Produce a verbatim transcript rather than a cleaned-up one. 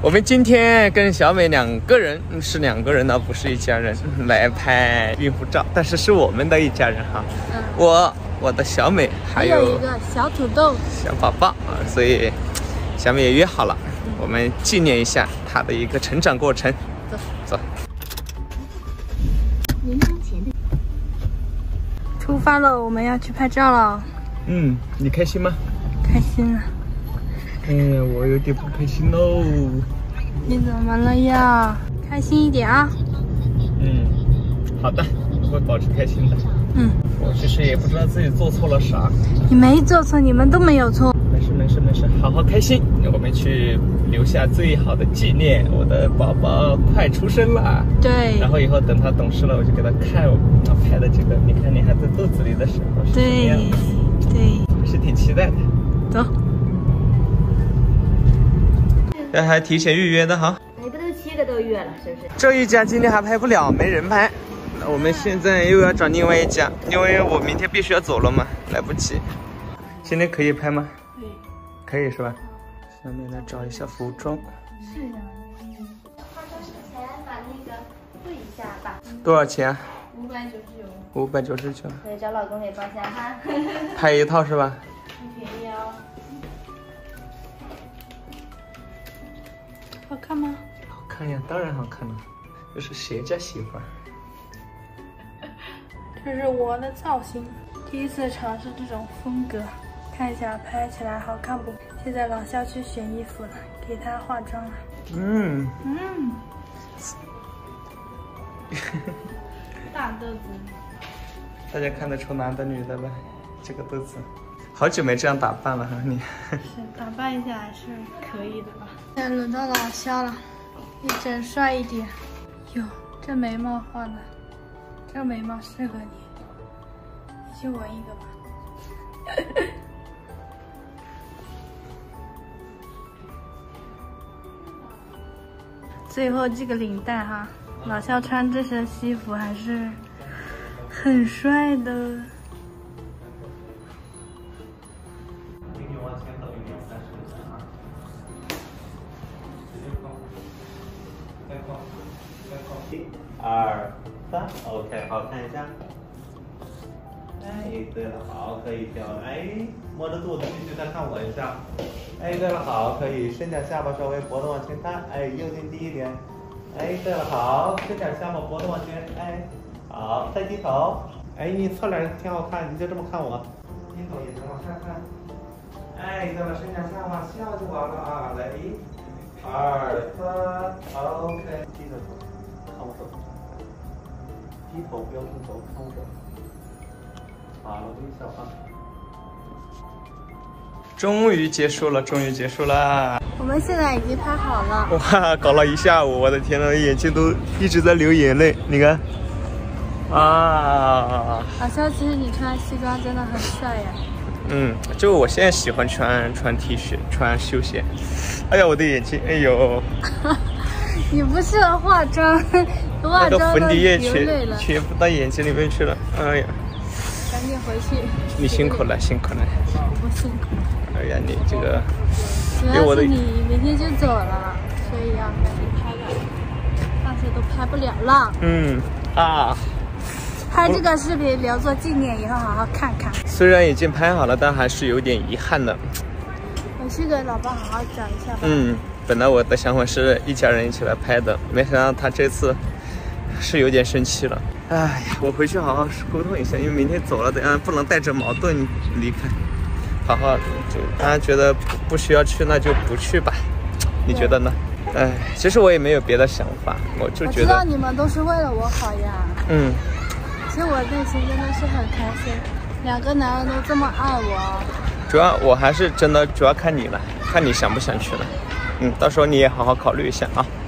我们今天跟小美两个人是两个人呢，不是一家人，来拍孕妇照，但是是我们的一家人哈。嗯，我我的小美还有一个小土豆小宝宝啊，所以小美也约好了，我们纪念一下她的一个成长过程。走走。 出发了，我们要去拍照了。 嗯，你开心吗？ 开心啊。 哎呀，我有点不开心喽。 你怎么了呀？开心一点啊。 嗯，好的，我会保持开心的。 嗯， 我其实也不知道自己做错了啥。 你没做错，你们都没有错。 没事没事没事，好好开心。我们去留下最好的纪念。我的宝宝快出生了。 对。 然后以后等他懂事了，我就给他看我拍的这个。你看你还在肚子里的时候是什么样子？ 对， 还是挺期待的。 走。 这还提前预约的哈。 你不都七个多月了，是不是？ 这一家今天还拍不了，没人拍。那我们现在又要找另外一家，因为我明天必须要走了嘛，来不及。今天可以拍吗？ 可以。 可以是吧？下面来找一下服装。 是的。 化妆之前把那个对一下吧。 多少钱？ 五百九十九。 五百九十九。 对，找老公给帮下哈。 拍一套是吧？ 很便宜哦。好看吗？ 好看呀，当然好看了。这是谁家媳妇儿？ 这是我的造型，第一次尝试这种风格，看一下拍起来好看不？现在老肖去选衣服了，给他化妆了。 嗯嗯，大豆子。 大家看得出男的女的吧？这个豆子，好久没这样打扮了哈你。 是打扮一下还是可以的吧？现在轮到老肖了，你整帅一点。哟，这眉毛画的，这眉毛适合你，你去纹一个吧。最后这个领带哈，老肖穿这身西服还是很帅的。 一、二、三 ，OK， 好，看一下。哎，对了，好，可以调。哎，摸着肚子，继续再看我一下。哎，对了，好，可以伸点下巴，稍微脖子往前探。哎，右肩低一点。哎，对了，好，伸点下巴，脖子往前。哎，好，再低头。哎，你侧脸挺好看，你就这么看我。低头也能往下看。哎，对了，伸点下巴，笑就完了啊！来，一、二、三 ，OK， 低着头。看我手，低头不要动手，看我手。好了，微笑啊！ 终于结束了，终于结束了。 我们现在已经拍好了。 哇，搞了一下午，我的天呐，眼睛都一直在流眼泪。你看，啊！ 老肖，其实你穿西装真的很帅呀。 嗯，就我现在喜欢穿穿 T 恤，穿休闲。哎呀，我的眼睛，哎呦！ 你不适合化妆，化妆那个粉底液全全部到眼睛里面去了。哎呀， 赶紧回去。 你辛苦了，辛苦了。 不辛苦。 哎呀，你这个， 主要是你明天就走了，所以要赶紧拍了，但是都拍不了了。 嗯啊。 拍这个视频留作纪念，以后好好看看。 虽然已经拍好了，但还是有点遗憾的。 回去给老爸好好讲一下吧。 嗯，本来我的想法是一家人一起来拍的，没想到他这次是有点生气了。哎呀，我回去好好沟通一下，因为明天走了，等下不能带着矛盾离开。好好就他觉得不不需要去，那就不去吧。你觉得呢？哎，其实我也没有别的想法，我就觉得。 我知道你们都是为了我好呀。 嗯。 其实我内心真的是很开心，两个男人都这么爱我。 主要我还是真的主要看你了，看你想不想去了。嗯，到时候你也好好考虑一下啊。